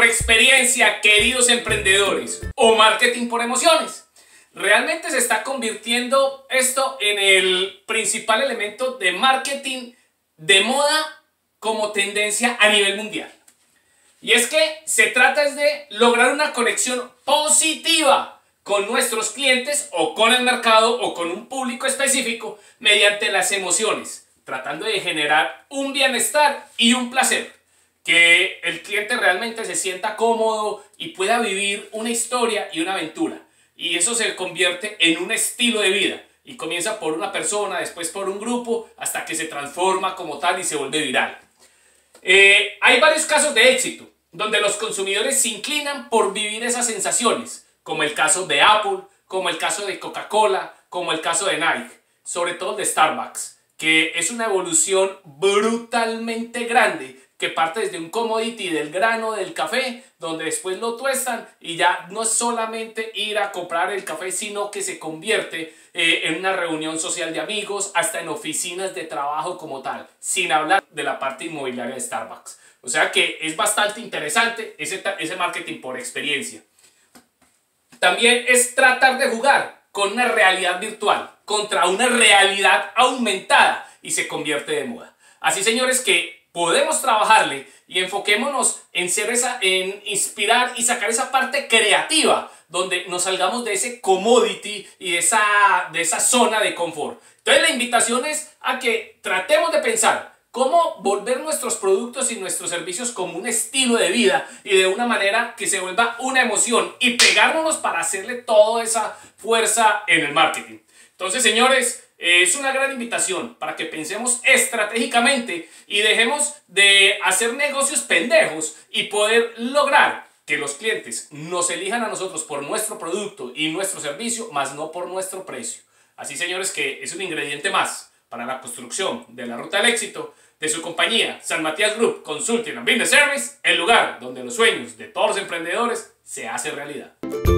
experiencia, queridos emprendedores, o marketing por emociones. Realmente se está convirtiendo esto en el principal elemento de marketing de moda como tendencia a nivel mundial. Y es que se trata de lograr una conexión positiva con nuestros clientes o con el mercado o con un público específico mediante las emociones, tratando de generar un bienestar y un placer. Que el cliente realmente se sienta cómodo y pueda vivir una historia y una aventura. Y eso se convierte en un estilo de vida. Y comienza por una persona, después por un grupo, hasta que se transforma como tal y se vuelve viral. Hay varios casos de éxito, donde los consumidores se inclinan por vivir esas sensaciones, como el caso de Apple, como el caso de Coca-Cola, como el caso de Nike, sobre todo de Starbucks, que es una evolución brutalmente grande, que parte desde un commodity del grano del café, donde después lo tuestan y ya no es solamente ir a comprar el café, sino que se convierte en una reunión social de amigos, hasta en oficinas de trabajo como tal, sin hablar de la parte inmobiliaria de Starbucks. O sea que es bastante interesante ese marketing por experiencia. También es tratar de jugar con una realidad virtual contra una realidad aumentada y se convierte de moda. Así, señores, que podemos trabajarle y enfoquémonos en inspirar y sacar esa parte creativa donde nos salgamos de ese commodity y de esa zona de confort. Entonces la invitación es a que tratemos de pensar cómo volver nuestros productos y nuestros servicios como un estilo de vida y de una manera que se vuelva una emoción y pegárnoslos para hacerle toda esa fuerza en el marketing. Entonces, señores, es una gran invitación para que pensemos estratégicamente y dejemos de hacer negocios pendejos y poder lograr que los clientes nos elijan a nosotros por nuestro producto y nuestro servicio, más no por nuestro precio. Así, señores, que es un ingrediente más para la construcción de la ruta del éxito de su compañía San Matías Group Consulting and Business Service, el lugar donde los sueños de todos los emprendedores se hacen realidad.